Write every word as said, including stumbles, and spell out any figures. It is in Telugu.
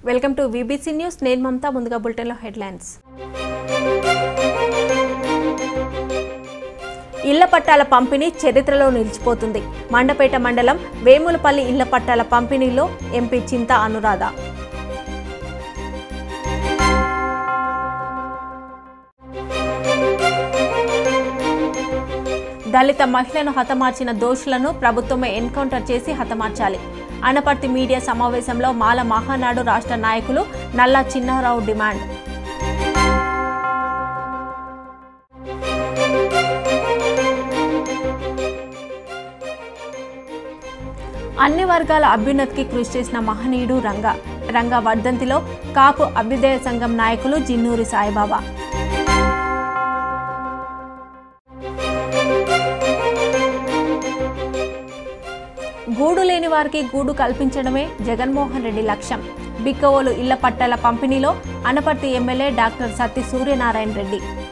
Welcome to VBC news. నేను మమతా. ముందుగా బులెటిన్లో హెడ్లైన్స్. ఇళ్ల పట్టాల పంపిణీ చరిత్రలో నిలిచిపోతుంది. మండపేట మండలం వేములపల్లి ఇళ్ల పట్టాల పంపిణీలో ఎంపీ చింతా అనురాధ. దళిత మహిళను హతమార్చిన దోషులను ప్రభుత్వమే ఎన్కౌంటర్ చేసి హతమార్చాలి. అనపర్తి మీడియా సమావేశంలో మాల మహానాడు రాష్ట్ర నాయకులు నల్లా చిన్నారావు డిమాండ్. అన్ని వర్గాల అభ్యున్నతికి కృషి చేసిన మహనీయుడు రంగా. రంగా వర్ధంతిలో కాపు అభ్యుదయ సంఘం నాయకులు జిన్నూరి సాయిబాబా. గూడు లేని వారికి గూడు కల్పించడమే జగన్మోహన్ రెడ్డి లక్ష్యం. బిక్కవోలు ఇళ్ల పట్టాల పంపిణీలో అనపర్తి ఎమ్మెల్యే డాక్టర్ సత్తి సూర్యనారాయణ రెడ్డి.